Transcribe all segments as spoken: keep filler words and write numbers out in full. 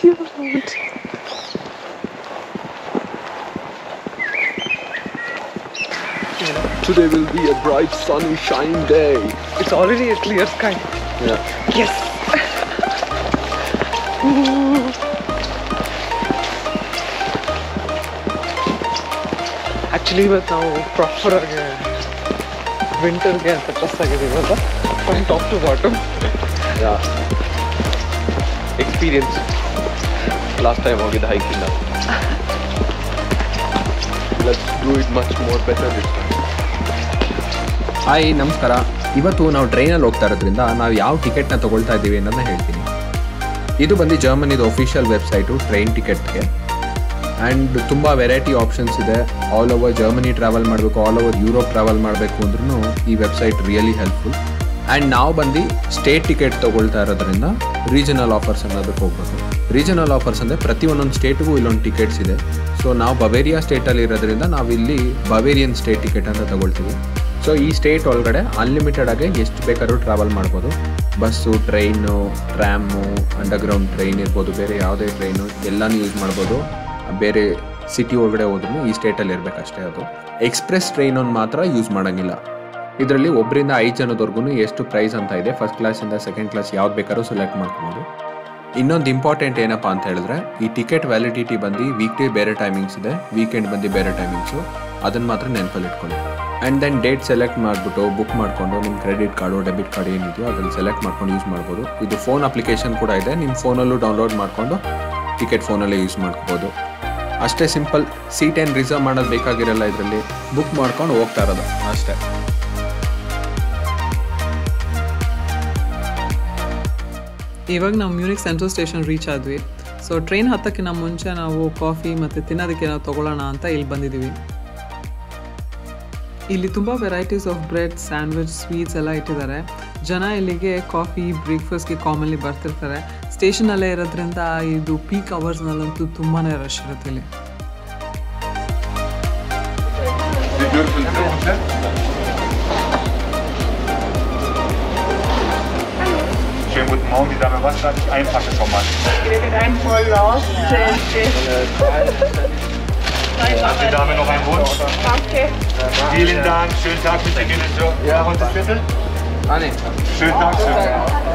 cute. Today will be a bright, sunny, shining day. It's already a clear sky. Yeah. Yes. Actually, but now proper winter ge anta dress agideve alla from top to bottom. Yeah. Experience. Last time hogida hike illa. Let's do it much more better this time. Hi ನಮಸ್ಕಾರ. ಇವತ್ತು ನಾವು ಟ್ರೈನಲ್ಲಿ ಹೋಗ್ತಾ ಇರೋದ್ರಿಂದ ನಾವು ಯಾವ ಟಿಕೆಟ್ನ ತೊಗೊಳ್ತಾ ಇದ್ದೀವಿ ಅನ್ನೋದನ್ನ ಹೇಳ್ತೀನಿ. ಇದು ಬಂದು ಜರ್ಮನಿದು ಅಫಿಷಿಯಲ್ ವೆಬ್ಸೈಟು ಟ್ರೈನ್ ಟಿಕೆಟ್ಗೆ. ಆ್ಯಂಡ್ ತುಂಬ ವೆರೈಟಿ ಆಪ್ಷನ್ಸ್ ಇದೆ. ಆಲ್ ಓವರ್ ಜರ್ಮನಿ ಟ್ರಾವೆಲ್ ಮಾಡಬೇಕು, ಆಲ್ ಓವರ್ ಯುರೋಪ್ ಟ್ರಾವೆಲ್ ಮಾಡಬೇಕು ಅಂದ್ರೂ ಈ ವೆಬ್ಸೈಟ್ ರಿಯಲಿ ಹೆಲ್ಪ್ಫುಲ್. ಆ್ಯಂಡ್ ನಾವು ಬಂದು ಸ್ಟೇಟ್ ಟಿಕೆಟ್ ತೊಗೊಳ್ತಾ ಇರೋದ್ರಿಂದ ರೀಜನಲ್ ಆಫರ್ಸ್ ಅನ್ನೋದಕ್ಕೆ ಹೋಗ್ಬೇಕು. ರೀಜನಲ್ ಆಫರ್ಸ್ ಅಂದರೆ ಪ್ರತಿ ಒಂದೊಂದು ಸ್ಟೇಟ್ಗೂ ಇಲ್ಲೊಂದು ಟಿಕೆಟ್ಸ್ ಇದೆ. ಸೊ ನಾವು ಬವೇರಿಯಾ ಸ್ಟೇಟಲ್ಲಿ ಇರೋದ್ರಿಂದ ನಾವಿಲ್ಲಿ ಬವೇರಿಯನ್ ಸ್ಟೇಟ್ ಟಿಕೆಟ್ ಅಂತ ತೊಗೊಳ್ತೀವಿ. ಸೊ ಈ ಸ್ಟೇಟ್ ಒಳಗಡೆ ಅನ್ಲಿಮಿಟೆಡ್ ಆಗಿ ಎಷ್ಟು ಬೇಕಾದ್ರೂ ಟ್ರಾವೆಲ್ ಮಾಡ್ಬೋದು. Bus, train, tram, underground train ಇರ್ಬೋದು, ಬೇರೆ ಯಾವುದೇ ಟ್ರೈನು ಎಲ್ಲನೂ ಯೂಸ್ ಮಾಡ್ಬೋದು. ಬೇರೆ ಸಿಟಿ ಒಳಗಡೆ ಹೋದ್ರೂ ಈ ಸ್ಟೇಟಲ್ಲಿ ಇರಬೇಕಷ್ಟೇ. ಅದು ಎಕ್ಸ್ಪ್ರೆಸ್ ಟ್ರೈನನ್ನು ಮಾತ್ರ ಯೂಸ್ ಮಾಡೋಂಗಿಲ್ಲ. ಇದರಲ್ಲಿ ಒಬ್ಬರಿಂದ ಐದು ಜನದವರೆಗೂ ಎಷ್ಟು ಪ್ರೈಸ್ ಅಂತ ಇದೆ. ಫಸ್ಟ್ ಕ್ಲಾಸಿಂದ ಸೆಕೆಂಡ್ ಕ್ಲಾಸ್ ಯಾವ್ದು ಬೇಕಾದ್ರೂ ಸೆಲೆಕ್ಟ್ ಮಾಡ್ಕೊಬೋದು. ಇನ್ನೊಂದು ಇಂಪಾರ್ಟೆಂಟ್ ಏನಪ್ಪ ಅಂತ ಹೇಳಿದ್ರೆ, ಈ ಟಿಕೆಟ್ ವ್ಯಾಲಿಡಿಟಿ ಬಂದು ವೀಕ್ ಡೇ ಬೇರೆ ಟೈಮಿಂಗ್ಸ್ ಇದೆ, ವೀಕೆಂಡ್ ಬಂದು ಬೇರೆ ಟೈಮಿಂಗ್ಸು. ಅದನ್ನು ಮಾತ್ರ ನೆನಪಲ್ಲಿ ಇಟ್ಕೊಳ್ಳಿ. ಆ್ಯಂಡ್ ದೆನ್ ಡೇಟ್ ಸೆಲೆಕ್ಟ್ ಮಾಡಿಬಿಟ್ಟು ಬುಕ್ ಮಾಡಿಕೊಂಡು ನಿಮ್ಮ ಕ್ರೆಡಿಟ್ ಕಾರ್ಡು, ಡೆಬಿಟ್ ಕಾರ್ಡ್ ಏನಿದೆಯೋ ಅದನ್ನು ಸೆಲೆಕ್ಟ್ ಮಾಡ್ಕೊಂಡು ಯೂಸ್ ಮಾಡ್ಬೋದು. ಇದು ಫೋನ್ ಅಪ್ಲಿಕೇಶನ್ ಕೂಡ ಇದೆ, ನಿಮ್ಮ ಫೋನಲ್ಲೂ ಡೌನ್ಲೋಡ್ ಮಾಡಿಕೊಂಡು ಟಿಕೆಟ್ ಫೋನಲ್ಲೇ ಯೂಸ್ ಮಾಡ್ಕೋಬೋದು. ಅಷ್ಟೇ ಸಿಂಪಲ್. ಸೀಟ್ ಏನು ರಿಸರ್ವ್ ಮಾಡೋದು ಬೇಕಾಗಿರಲ್ಲ, ಇದರಲ್ಲಿ ಬುಕ್ ಮಾಡ್ಕೊಂಡು ಹೋಗ್ತಾ ಇರೋದು ಅಷ್ಟೇ. ಇವಾಗ ನಾವು ಮ್ಯೂನಿಕ್ ಸೆಂಟ್ರಲ್ ಸ್ಟೇಷನ್ ರೀಚ್ ಆದ್ವಿ. ಸೊ ಟ್ರೈನ್ ಹತ್ತಕ್ಕಿಂತ ಮುಂಚೆ ನಾವು ಕಾಫಿ ಮತ್ತು ತಿನ್ನೋದಕ್ಕೆ ನಾವು ತೊಗೊಳ್ಳೋಣ ಅಂತ ಇಲ್ಲಿ ಬಂದಿದ್ದೀವಿ. ಇಲ್ಲಿ ತುಂಬ varieties of bread, sandwich, sweets ಎಲ್ಲ ಇಟ್ಟಿದ್ದಾರೆ. ಜನ ಇಲ್ಲಿಗೆ ಕಾಫಿ, ಬ್ರೇಕ್ಫಾಸ್ಟ್ಗೆ ಕಾಮನ್ಲಿ ಬರ್ತಿರ್ತಾರೆ. ಸ್ಟೇಷನಲ್ಲೇ ಇರೋದ್ರಿಂದ ಇದು ಪೀಕ್ ಅವರ್ಸ್ನಲ್ಲಂತೂ ತುಂಬಾ ರಶ್ ಇರುತ್ತೆ ಇಲ್ಲಿ. Schönen guten Morgen, die Dame, was darf ich einpacken, Frau Mann? Wir sind ein voll raus. Hat die Dame noch einen Wunsch? Danke. Vielen Dank, schönen Tag mit der Kinder. Ja, und das Viertel? Ah, nee. Schönen Tag, schön.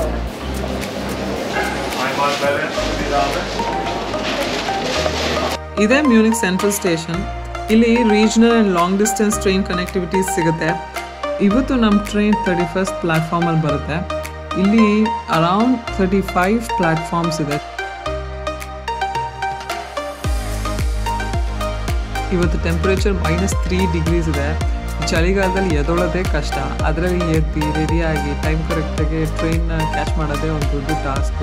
Einmal Balance für die Dame. ಇದೇ Munich central station. ಇಲ್ಲಿ regional and long distance train connectivities ಸಿಗುತ್ತೆ. ಇವತ್ತು ನಮ್ಮ train thirty first ಪ್ಲ್ಯಾಟ್ಫಾರ್ಮಲ್ಲಿ ಬರುತ್ತೆ. ಇಲ್ಲಿ around thirty five platforms ಇದೆ. ಇವತ್ತು temperature minus three degrees ಇದೆ. ಚಳಿಗಾಲದಲ್ಲಿ ಎದೊಳೋದೇ ಕಷ್ಟ. ಅದರಲ್ಲಿ ಎದ್ದು ರೆಡಿಯಾಗಿ ಟೈಮ್ ಕರೆಕ್ಟಾಗಿ ಟ್ರೈನ್ನ ಕ್ಯಾಚ್ ಮಾಡೋದೇ ಒಂದು ದೊಡ್ಡ ಟಾಸ್ಕ್.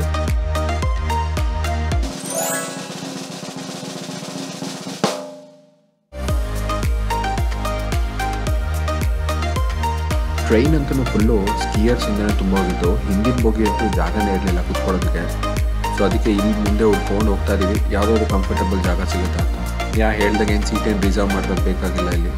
ಟ್ರೈನ್ ಅಂತೂ ಫುಲ್ಲು ಸ್ಕಿಯರ್ಸಿಂದನೇ ತುಂಬ ಹೋಗಿದ್ದು. ಹಿಂದಿನ ಬೋಗಿ ಅಂತೂ ಜಾಗನೇ ಇರಲಿಲ್ಲ ಕೂತ್ಕೊಳ್ಳೋದಕ್ಕೆ. ಸೊ ಅದಕ್ಕೆ ಇಲ್ಲಿ ಮುಂದೆ ಉಳ್ಕೊಂಡು ಹೋಗ್ತಾ ಇದ್ದೀವಿ, ಯಾವುದಾದ್ರು ಕಂಫರ್ಟಬಲ್ ಜಾಗ ಸಿಗುತ್ತೆ ಅಂತ. ಯಾ ಹೇಳ್ದಾಗ ಏನು ಸೀಟ್ ಏನು ರಿಸರ್ವ್ ಮಾಡೋದು ಬೇಕಾಗಿಲ್ಲ ಇಲ್ಲಿ.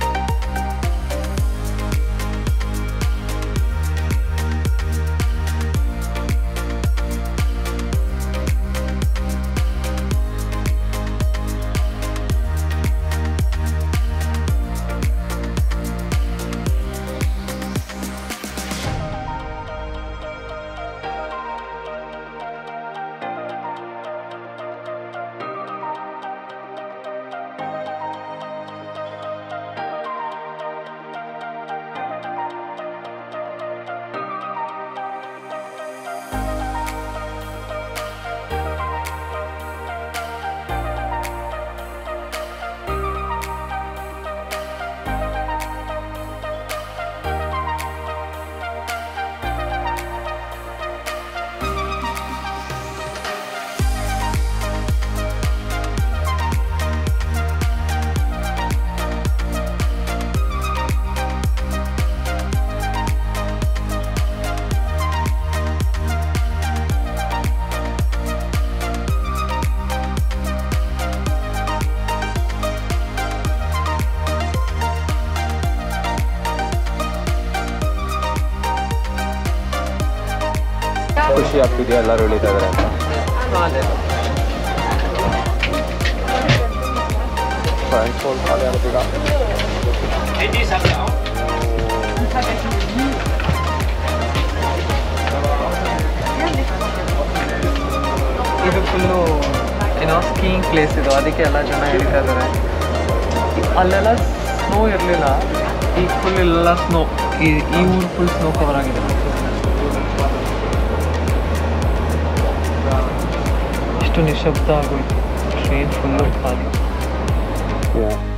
ಖುಷಿ ಆಗ್ತಿದೆಯಾ ಎಲ್ಲರೂ ಹೇಳಿದ್ದಾರೆ ಅಂತ? Frankfurt alle Alpega. ಇದು ಫುಲ್ಲು ಏನೋ ಸ್ಕೀಯಿಂಗ್ ಪ್ಲೇಸ್ ಇದು, ಅದಕ್ಕೆ ಎಲ್ಲ ಜನ ಹೇಳ್ತಾ ಇದ್ದಾರೆ. ಅಲ್ಲೆಲ್ಲ ಸ್ನೋ ಇರಲಿಲ್ಲ, ಈಗ ಫುಲ್ ಇಲ್ಲೆಲ್ಲ ಸ್ನೋ, ಈ ಈ ಊರು ಫುಲ್ ಸ್ನೋ ಕವರ್ ಆಗಿದೆ. ಇಷ್ಟು ನಿಶಬ್ದ ಆಗೋಯ್ತು, ಟ್ರೈನ್ ಫುಲ್ಲು ಖಾಲಿ. Yeah.